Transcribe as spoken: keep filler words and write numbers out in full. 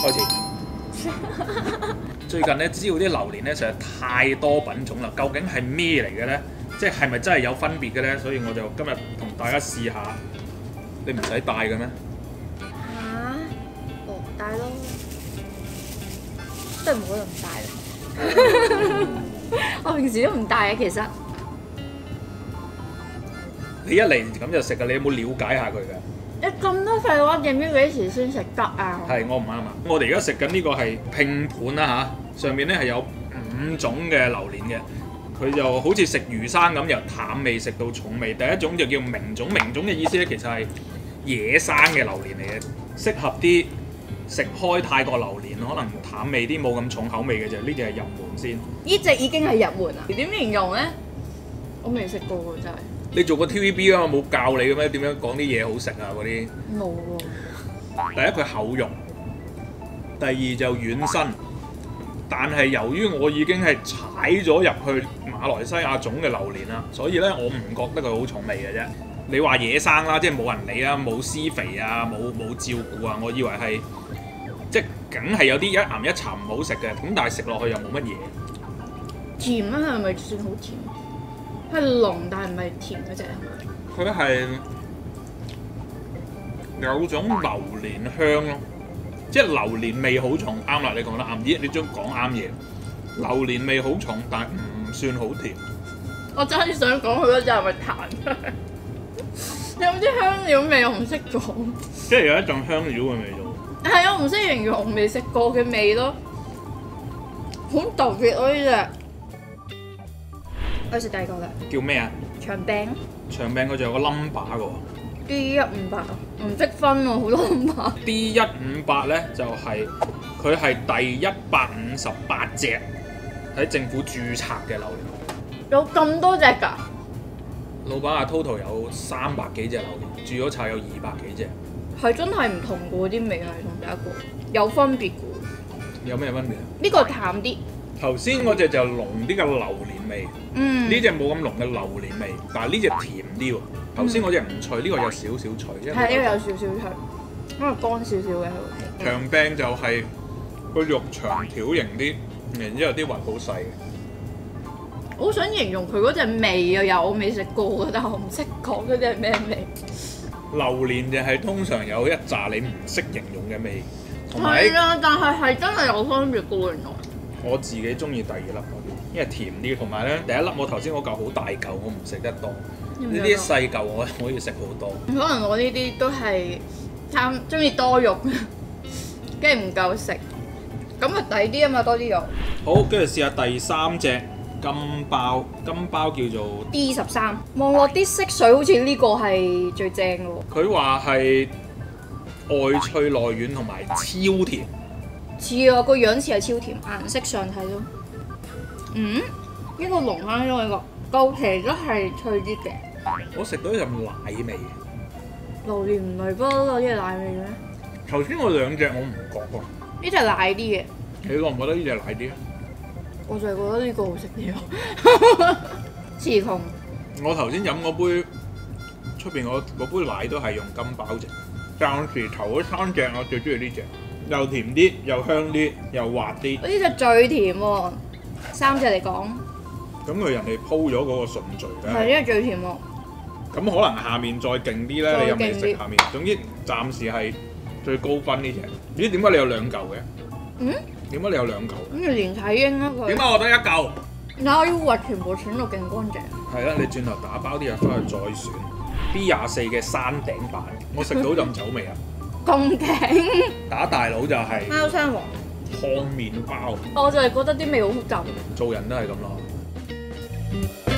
開始。最近咧，知道啲榴蓮咧實在太多品種啦，究竟係咩嚟嘅咧？即係係咪真係有分別嘅咧？所以我就今日同大家試下。你唔使戴嘅咩？ 嚇？哦，戴咯，都係唔好咁戴啦。我平時都唔戴嘅，其實。 你一嚟咁就食嘅，你有冇了解下佢嘅？ 你咁多廢話，點知幾時先食得啊？ 係我唔啱啊！我哋而家食緊呢個係拼盤啦嚇，上面咧係有五種嘅榴蓮嘅，佢就好似食魚生咁，由淡味食到重味。第一種就叫名種，名種嘅意思咧其實係野生嘅榴蓮嚟嘅，適合啲食開泰國榴蓮，可能淡味啲冇咁重口味嘅啫。呢隻係入門先。 呢隻已經係入門啊！點形容咧？我未食過喎，真係。 你做過 T V B 啊？冇教你嘅咩？點樣講啲嘢好食啊？嗰啲冇喎。 第一佢厚肉，第二就軟身。但係由於我已經係踩咗入去馬來西亞種嘅榴蓮啦，所以咧我唔覺得佢好重味嘅啫。你話野生啦，即係冇人理啦，冇施肥啊，冇冇照顧啊，我以為係即係梗係有啲一岩一沉唔好食嘅，咁但係食落去又冇乜嘢。 甜啊，係咪算好甜？係濃，但係唔係甜嗰隻係咪？ 佢係有種榴蓮香咯，即係榴蓮味好重。啱啦，你講得啱，咦？你將講啱嘢。榴蓮味好重，但係唔算好甜。 我真係想講佢嗰隻係咪彈出嚟？有啲香料味我唔識講。 即係有一種香料嘅味道。 係啊，我唔識形容未食過嘅味咯，好特別咯呢隻。我食第二個啦。 叫咩啊？ 長餅。 長餅佢仲有個 number 嘅喎。 D 一五八啊，唔識分喎，好多 number。 D 一五八咧就係佢係第一百五十八隻喺政府註冊嘅榴蓮。 有咁多隻㗎？ 老闆話 total 有三百幾隻榴蓮，註咗冊有二百幾隻。 係真係唔同嘅喎，啲味係同第一個有分別嘅。 有咩分別啊？ 呢個淡啲。 頭先嗰隻就濃啲嘅榴蓮味， 嗯， 呢隻冇咁濃嘅榴蓮味，但係呢隻甜啲喎。頭先嗰隻唔脆，呢、呢個有少少脆。 係呢個有少少脆，因為乾少少嘅好味。 長餅就係個肉長條形啲，然之後啲核好細嘅。 我好想形容佢嗰隻味啊，有我未食過嘅，但係我唔識講嗰啲係咩味。 榴蓮就係通常有一紮你唔識形容嘅味，同埋係啊，但係係真係有分別嘅喎，原來。 我自己中意第二粒嗰啲，因為甜啲，同埋咧第一粒我頭先嗰嚿好大嚿，我唔食得多。呢啲細嚿我可以食好多。 可能我呢啲都係貪中意多肉，跟住唔夠食，咁啊抵啲啊嘛，多啲肉。 好，跟住試下第三隻金包，金包叫做 D 十三，望落啲色水好似呢個係最正嘅喎。 佢話係外脆內軟同埋超甜。 似啊，個樣似係超甜，顏色上睇到。嗯，呢、呢個濃翻咗呢個，舊皮都係脆啲嘅。 我食到一陣奶味。 榴蓮唔係不嬲有啲奶味嘅咩？ 頭先我兩隻我唔覺喎。 呢隻奶啲嘅。 你覺唔覺得呢隻奶啲啊？ 我就係覺得呢個好食啲咯。詞窮。 我頭先飲嗰杯出邊嗰杯奶都係用金包整。暫時頭嗰三隻我最中意呢隻。又甜啲，又香啲，又滑啲。 呢隻最甜喎，三隻嚟講。 咁佢人哋鋪咗嗰個順序咧。 係呢隻最甜喎。 咁可能下面再勁啲咧，你又未食下面。總之暫時係最高分呢隻。咦？點解你有兩嚿嘅？ 嗯？ 點解你有兩嚿？ 咁就連體嬰啦佢。 點解我得一嚿？ 嗱，我要核全部選到勁乾淨。 係啦，你轉頭打包啲嘢翻去再選。B 廿四嘅山頂版，我食到陣酒味啊！ 咁勁！ 打大佬就係貓山王烘麵包， 我就係覺得啲味好複雜。 做人都係咁咯。